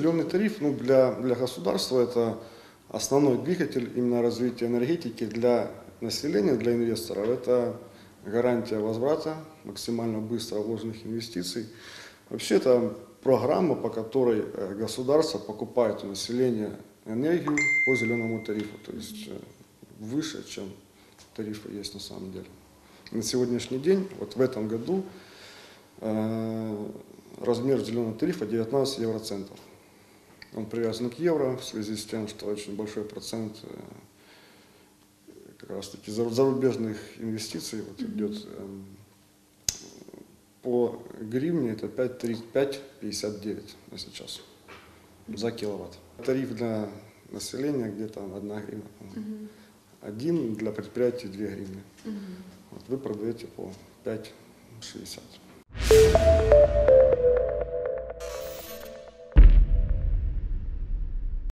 Зеленый тариф, ну, для государства это основной двигатель именно развития энергетики. Для населения, для инвесторов это гарантия возврата максимально быстро вложенных инвестиций. Вообще это программа, по которой государство покупает у населения энергию по зеленому тарифу, то есть выше, чем тарифы есть на самом деле. На сегодняшний день, вот в этом году, размер зеленого тарифа 19 евроцентов. Он привязан к евро в связи с тем, что очень большой процент как раз таки зарубежных инвестиций вот идет. По гривне это 5,59 на сейчас за киловатт. Тариф для населения где-то 1 гривна. Один для предприятий 2 гривны. Вот вы продаете по 5,60.